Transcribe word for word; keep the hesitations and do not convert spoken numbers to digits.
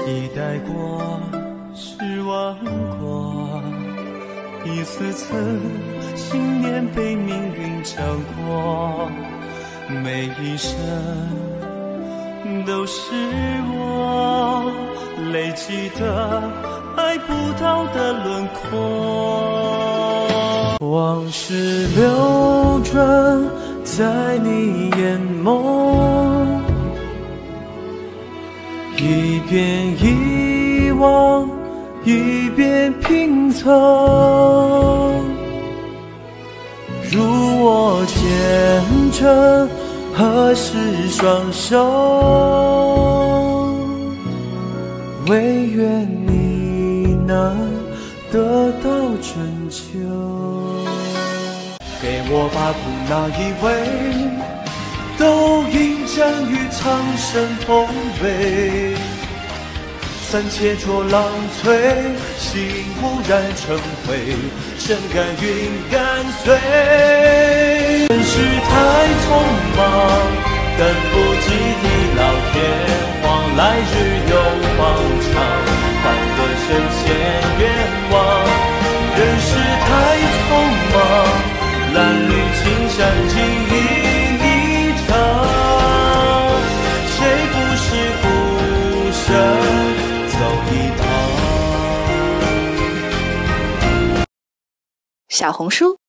一代过，十万过，一次次信念被命运掌过，每一生都是我累积的爱不到的轮廓。往事流转在你眼眸，一遍遗忘，一遍拼凑，如我虔诚合十双手，唯愿你能得到拯救。给我把苦那一位，都因战于苍生同悲。三千浊浪摧，心无染成灰，深甘云干碎。人世太匆忙，等不及地老天荒，来日又方长，换个神仙愿望。人世太匆忙，褴褛青山尽一一场，谁不是孤身走一趟。 小红书